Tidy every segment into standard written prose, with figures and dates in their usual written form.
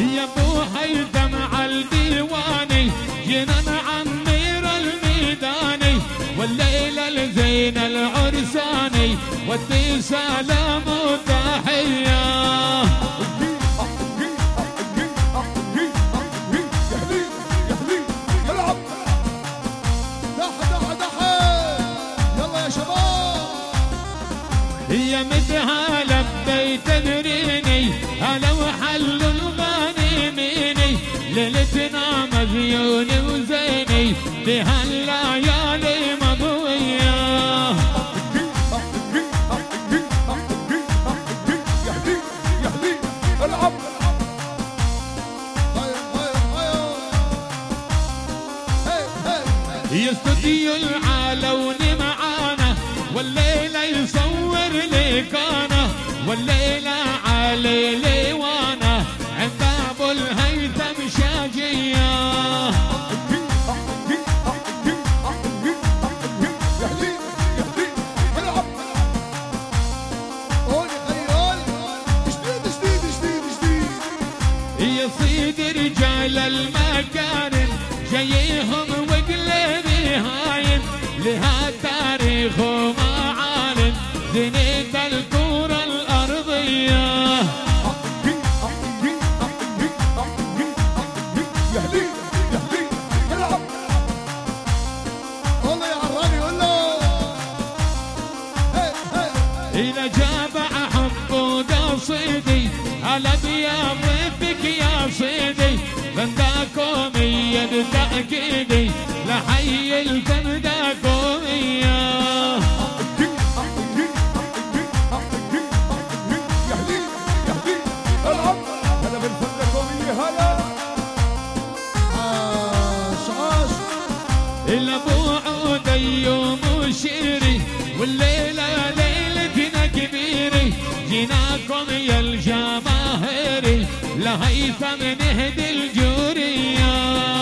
يا ابو هيثم عالديواني جينا نعمر الميداني والليله لزين العرساني ودي سلام وتحيه. يا مدها لبيت تدريني هلا وحل الغانميني ليلتنا مزيوني وزيني بهالليالي مضويه. يا استوديو العلون معانا والليله يصور لك انا والليله علي ليوانا عند ابو الهيثم شاجيه. يا سيدي رجال المكارم جايهم وقلبي هايم لها تاريخ ومعالم زينة الكرة الأرضية. إذا جاب حب وقصيدي على ضيافك يا صيدي بنداكومية تأكيدي لحي البنداكومية. هلا بالفندقومية هلا الابو عودي ومشيري والليله ليلتنا كبيري جيناكم يا الجماهيري لهيثم نهدي الجوريه.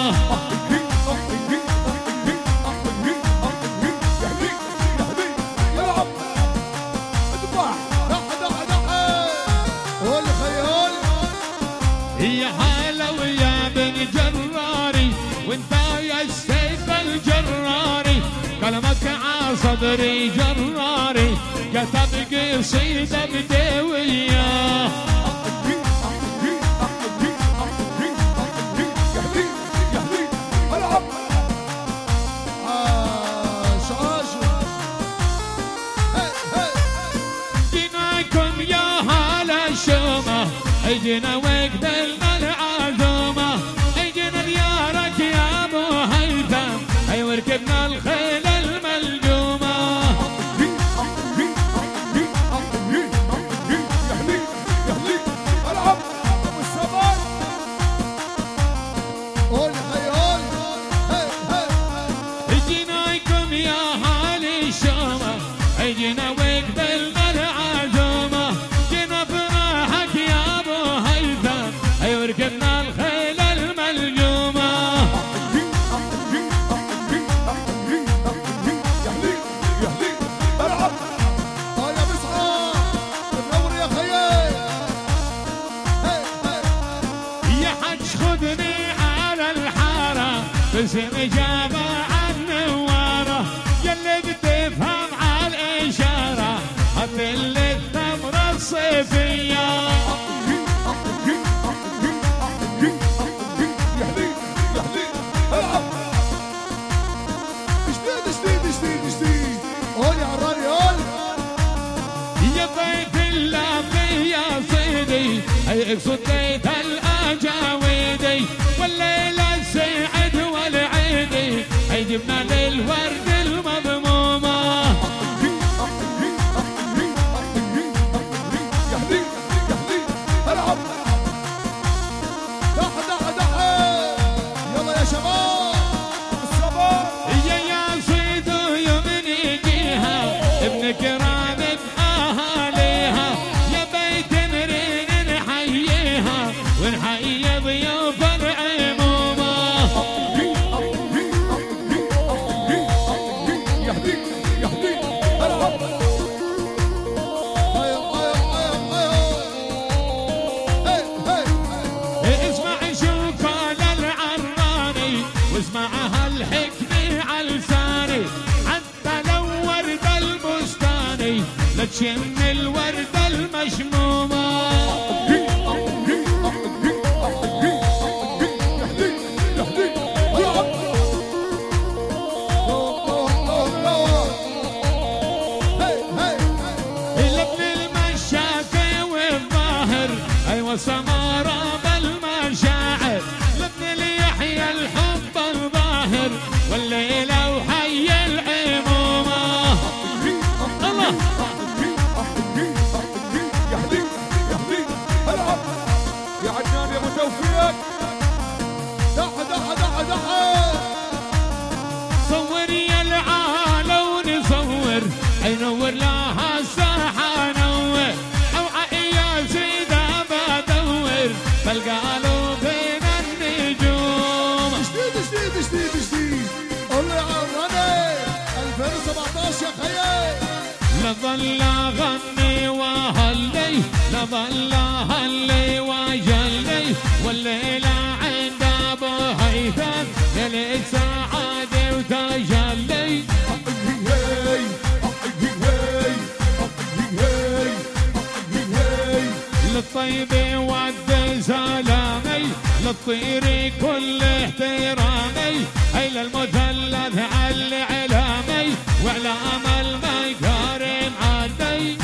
يا هلا ويا بن جراري وانت يا السيف الجراري كلامك عصدري جراري كتب قصيدة بدوية. جيناكم يا هلا الشومة اجينا وقت المعزومة اجينا ديارك يا ابو هيثم اي وركبنا الخيل الملجومة. جيناكم يا هالي الشومة اجينا وقت المعزومة جينا فرحك يا ابو هيثم اي وركبنا الخيل الملجومة. يا حج خذني على الحارة باسم جابة عالنوارة يلي بتفهم عالإشارة حط الثمرة الصيفية. يا بيت الله يا صيدي اقصد بيت الاجاويدي والليله السعد والعيدي جبنا للورد المضمومه. يلا يا شباب الصباح يا صيد يمن يجيها ابن كرام اهاليها يا بيت نريد نحييها ونحيي ضيوف العمومه. توفيق دح دح دح دح صور يا العالى ونصور ينور لها الساحة نور اوعى يا سيدة بدور فالقالوا بين النجوم جديد قول لي عراني 2017 يا خيي لظل اغني وهلي لظل هلي وجلي والليلة عند ابو هيثم ليلة سعادة وتجلي للطيب ود سلامي للطير كل احترامي هي للمثلث على علامي واعلام المكارم عدي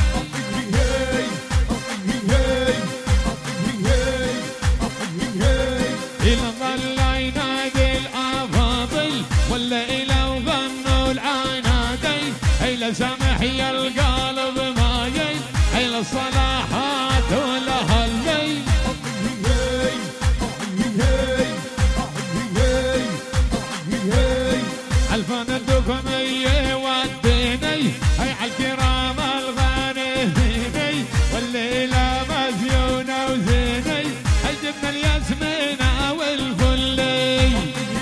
إلى ظل ينادي الافاضل والليلة وغنوا العنادي إلى سمح يا القلب مايل إلى الصلاحات والهلي الفندق يوديني هي عالكرام الغانميني والليلة مزيونة وزيني هي جبنا الياسمينة والفلي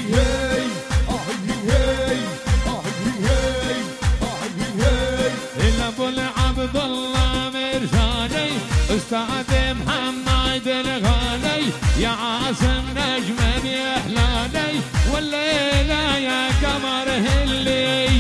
إلى ابو العبد الله مرساني استاذ محمد الغالي يا عاصم نجم يحلالي والليلة يا قمر هلي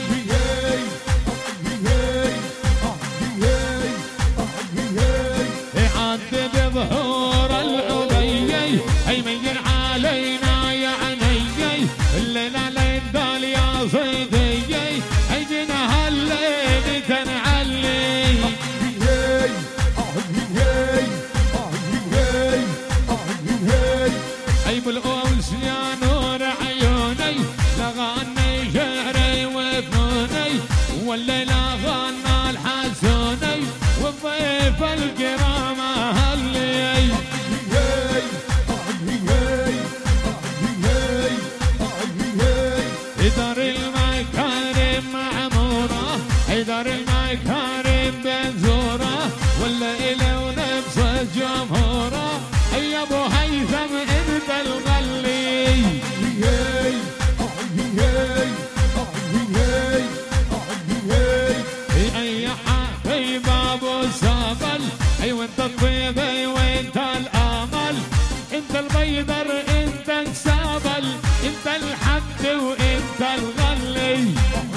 يعذب ظهور العلي يمين علينا يا عيني الليلة للدال يا صيدي هيجينا هالليل تنعلي اي بالأوس يا نور عيوني لغني شعري وفنوني والليلة غنى الحسوني والضيف الكرام هلي دار المكارم معمورة دار المكارم بنزورة والليلة ونفس الجمهورة يا ابو هيثم انت الغلي اي حبيب ابو السبل اي وانت الطيب وانت الامل انت البيضر انت السبل انت الحد وانت الغلي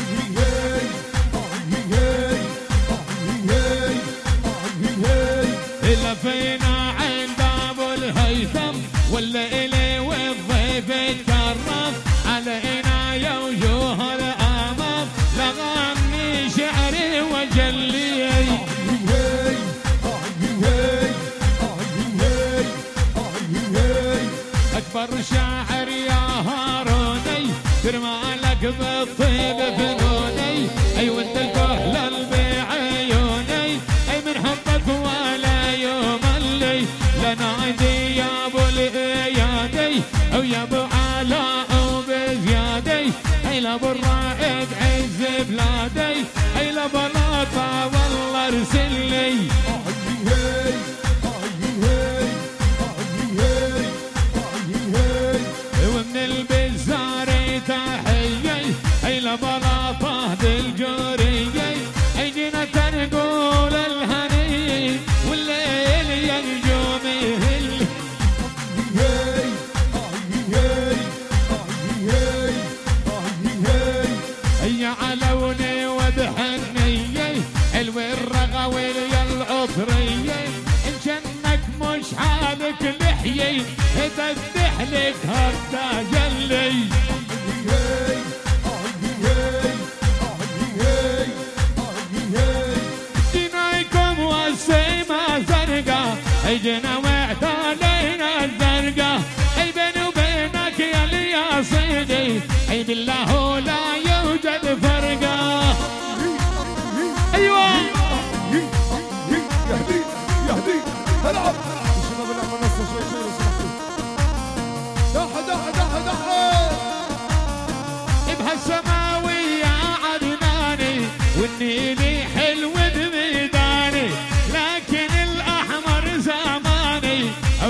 إلا فينا عند ابو الهيثم والليلة والضيف يتكرم علينا يا وجوه الامام لغني شعري وجلي اكبر شاعر يا هاروني ترمالك بالطيب فنوني اي وانت الكهل بعيوني اي من حبك ولا يملي لنادي يا ابو الايادي او يا ابو علاء وبزيادي اي لابو الرائد عز بلادي اي لبلاطه والله ارسل لي ومن البزار تحيي اي لبلاطه بالجوريه اي جينا تنقول الهني والليل يا نجوم يهل يا علوني وبحنيه حلو الرغوي يا العطريه ان جنك مش حالك لحيي تفتح لك هالتجلي جيناكم والسيمة زرقا جينا واعتالينا الزرقا اي بيني وبينك يا لي يا صيدي اي بالله لا يوجد فرقا ايوه يهدي العب الشباب اللي عمل نص شوي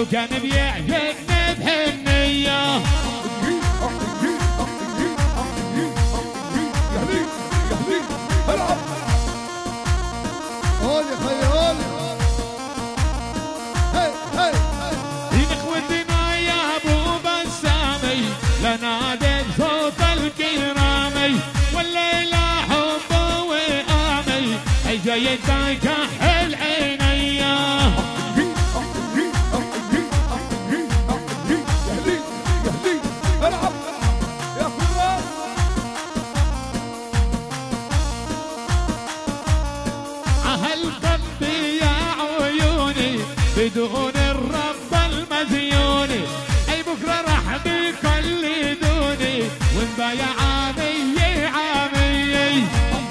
وكان بيعجبني بحنية. هولي خي هولي هي هي نخوتنا يا ابو بسامي لنادت صوت الكرامي والليلة حب وامي اي جاي تكحل عينيا. بدون الرب المزيوني اي بكره راح بيقلدوني ونبايع عامي عامي.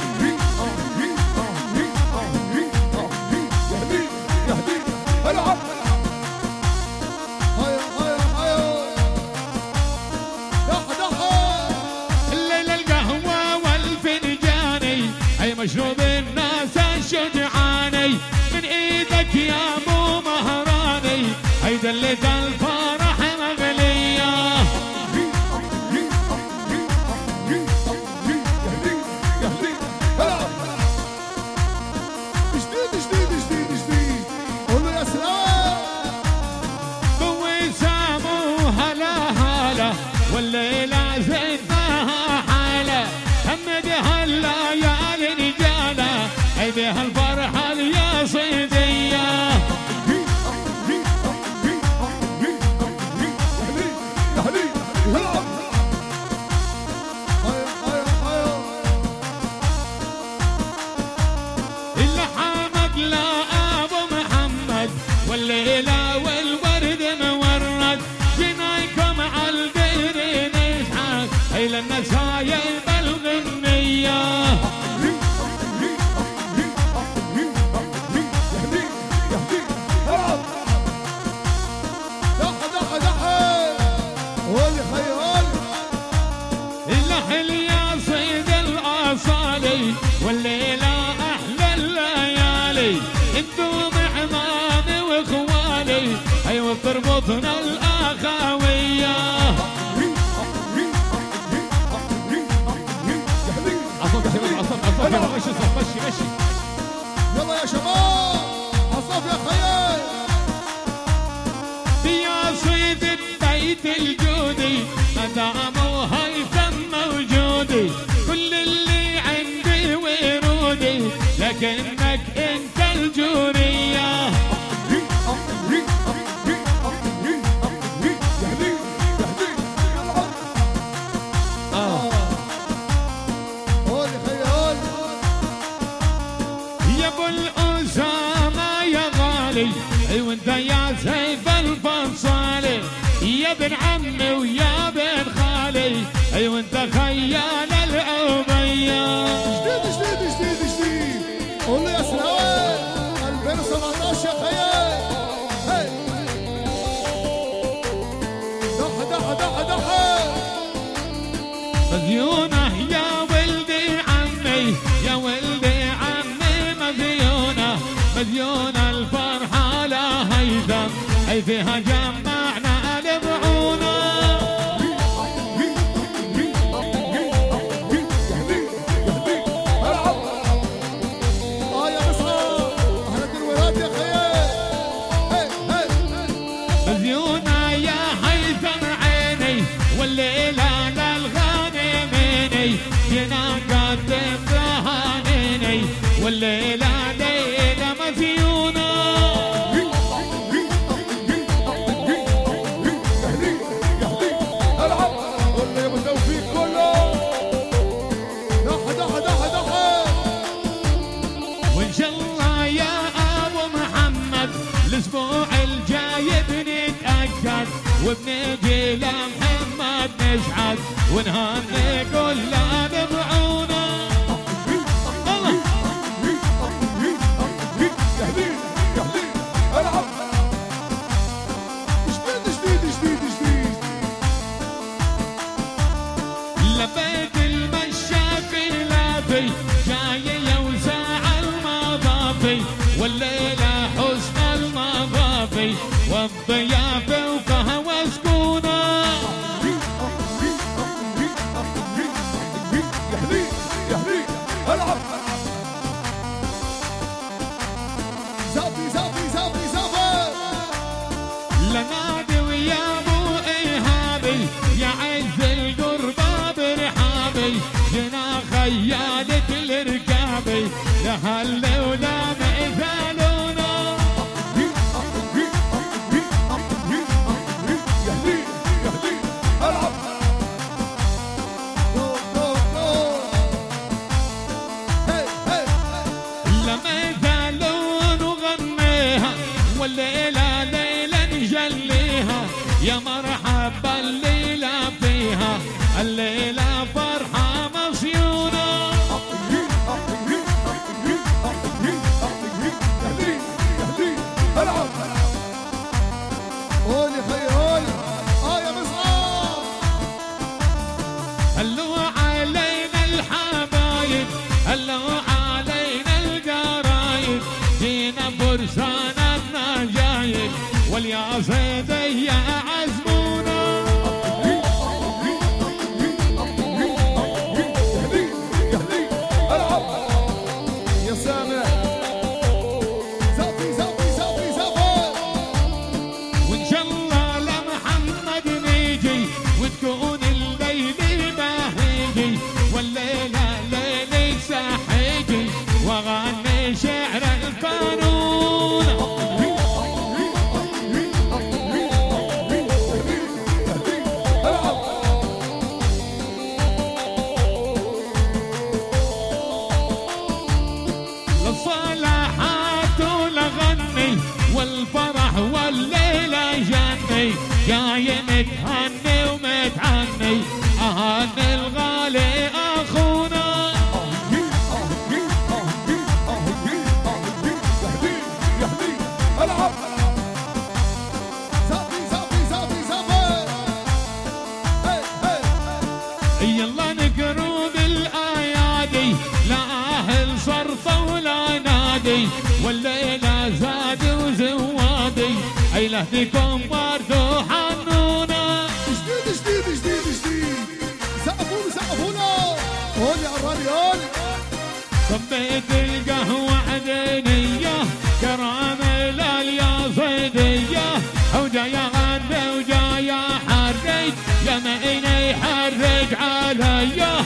الليله القهوه والفنجاني اي مشروب الناس الشجعاني من ايدك يا ابو مهراني اي دلت الفرح مغليه. جديد قولوا يا سلام. بوسام وهلا هلا والليله زدناها حاله همدها الليالي رجاله اي بها الفرحه يا صيديه. والليلة والورد مورد جنايكم عالبير نشحت هي للنسايب الغنية. اللحل يا صيد الأصالي والليلة أحلى الليالي انتم عمامي واخوالي ايوه بتربطنا الاخاويه. عصام يا شباب عصام مشي يلا يا شباب عصام يا خيال. يا صيد البيت الجودي مدام وهيثم موجودي كل اللي عندي ورودي لكنك انت الجوريه. يا ابو الاسامه يا غالي اي وانت يا سيف الفصالي يا ابن عمي ويا ابن خالي اي وانت خيال العبيه. جديد قولوا يا سلام 2017 يا خيال. هي دح مزيونه يا ولدي عمي يا ولدي عمي مزيونه مزيونه الفرحه لا هيثم اي فيها جمعنا البعونه. مزيونه يا هيثم عيني والليله للغانميني جينا نقدم رهانيني والليله ليله مزيونه. وان شاء الله يا ابو محمد الاسبوع الجاي بنتاكد وبنجي لمحمد نشحت ونهني كل نبعونا. لبيت المشافي لافي جاي يوزع المضافي والليله حسن المضافي والضياف يا ابو ايهابي يا عز القربة برحابي جنا خيالة الركابي لهل ولا مثالونا والليلة ليلة نجليها يا مرحبا الليلة فيها الليلة فرحة مصيونة قولي خي قولي يا مصعب هلوا علينا الحبايب هلوا علينا القرايب جينا فرسان جايب واليا صيدي يا عزمونا يا سامع زافي زافي زافي زافي وان شاء الله لمحمد نيجي وتكون الليل باهيجي والليله ليلي ساحيجي واغني شعر القانون والفرح والليلة جني جاي متهني ومتعني أهني الغالي أخونا يلا نقروا بالآيادي لا أهل صرفة ولا نادي والليلة زاد وزوادي أي لهديكم برضو حنونا جديد جديد جديد جديد سقفونا سقفونا هون يا عراني هون صبيت القهوة عدنية كرامة لليا صيدية وجاية غنى وجاية حرج يا مئني يحرج عليا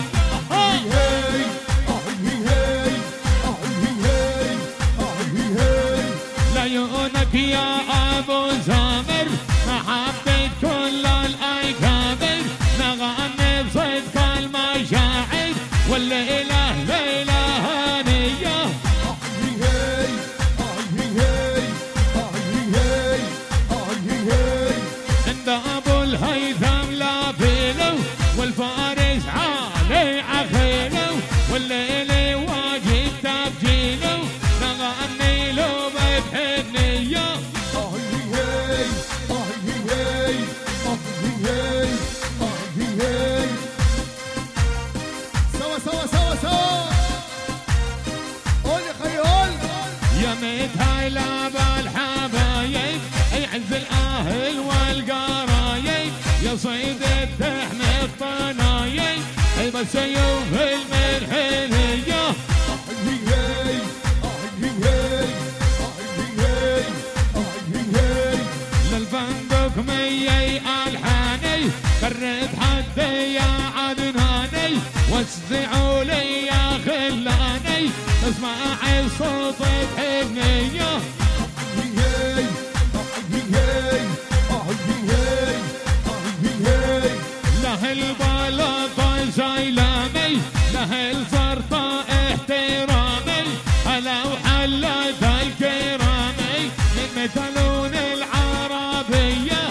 لعيونك يا ابو زامر محبة كل الايكابر نغني بصدق المشاعر والليله ليله هانيه عند ابو الهيثم لا فيلو والفارس علي عخيلو والليل واجد تبجيلو نغني له بحنيه سوا سوا سوا سوا قول يا خي قول يا متهلا بالحبايب يعز الاهل والقرايب يا صيد تحمي الطنايب بس يوم المرحليه للفندق ميي الحاني قرب حدي يا عدناني واسدعوا لي يا خلاني اسمع الصوت بحنيه له البلطة زيلاني له الفرطة احترامي هلا وحلت الكرامي من مثلون العربية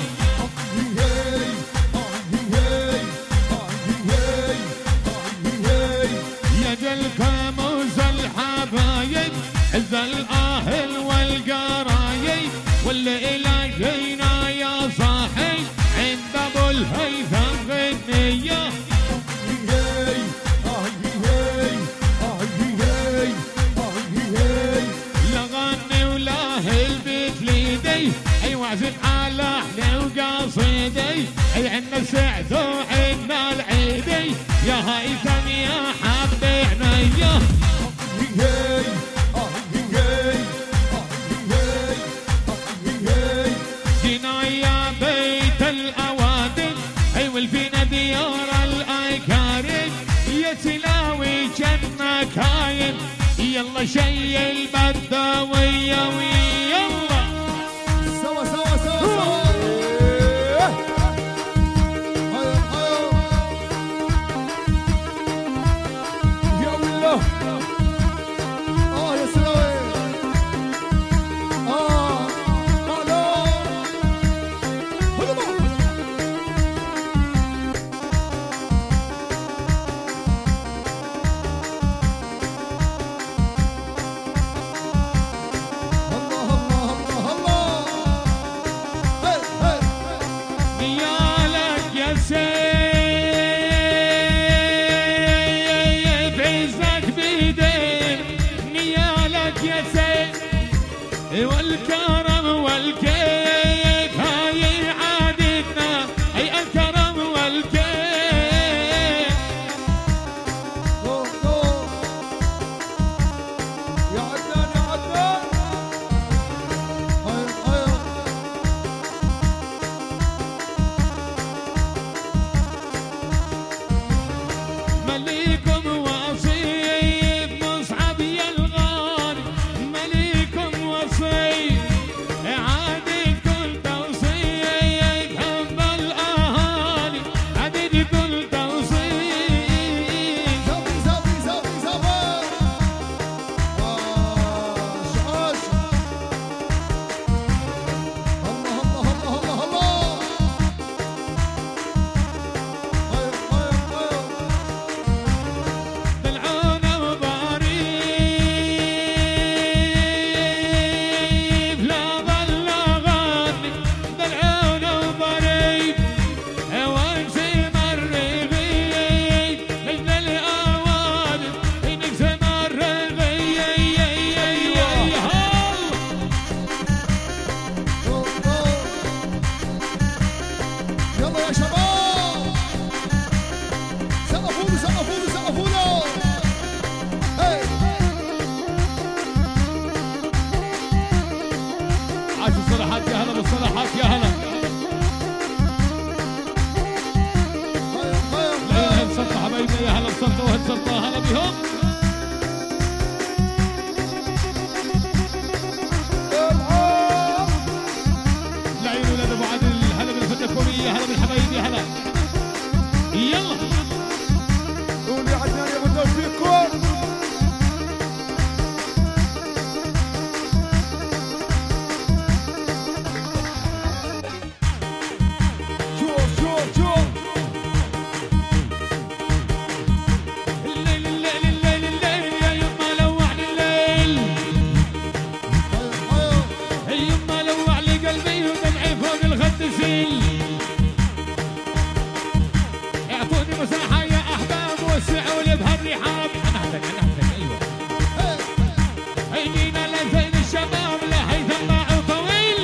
يا جلكم وز الحبايب عز الاهل والقرايب والليلة جينا يا صاحي عند ابو الهيثم غنية لغني ولاهي البيت ليدي اي وعزف على احلى وقصيدي اي عنا سعد وعنا العيدي يا هيثم يا حب عينيا جينا يا بيت كاين يلا شي البدوية ويلا سوا سوا سوا سوا يا الله يا سلاوي والكرم والكيف هاي عادتنا هي الكرم والكيف يا عدنان يا عدنان مليكم وصيف مصعب يا الغالي مليكم وصيف عادي كل توصيف هم الاهالي عادي كل توصيف زوي زوي زوي زوي عاش الله الله الله الله دلعونا وظريف لا ظل غني دلعونا وظريف وانسم الرغيف مثل الاوادم نقسم الرغيف يلا يا شباب سقفوا له سقفوا له سقفوا له عاش الصلاحات يا هلا بالصلاحات يا هلا لا هل سلطة حبايبنا يا هلا بسلطة وهل سلطة هلا بهم العين ولاد ابو عادل هلا بالفتى الكورية هلا بالحبايب يا هلا يلا قول يا عدنان يا ابو توفيقكم شوف شوف شوف الليل الليل الليل الليل يا يما لوعني الليل يما لوع لي قلبي ودمعي فوق الخد سيل اعطوني مساحة يا احباب وسعوا لي بهالرحاب انا احتاج ايوه هيجينا لزين الشباب لا هيثم باع طويل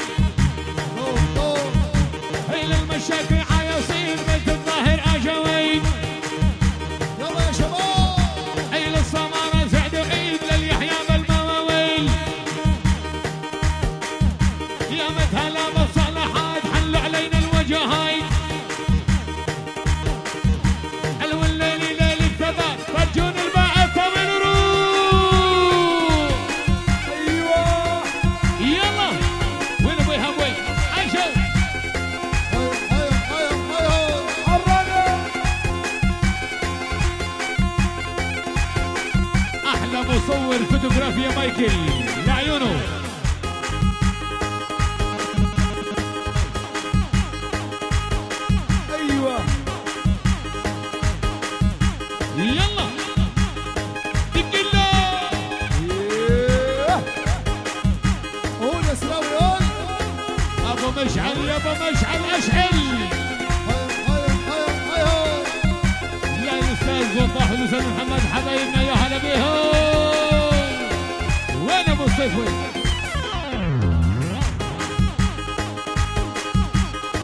هي للمشاكل عياصين بيت الظاهر اجاوين يلا يا شباب هي للسمارة سعد وعيد لليحيى بالمواويل يا متهلا بالصلاحات حلوا علينا الوجهين حلو الليل ليل الثبات فرجون الباعث من روح ايوه يلا وين ابويها ابوي عيشوا احلى مصور فوتوغرافيا مايكل لعيونه ايوه يلا دق الله قول يا سلاوي قول ابو مشعل يا ابو مشعل اشعل يا الاستاذ وضاح والاستاذ محمد حبايبنا يا هلا بهم وين ابو الصيف وين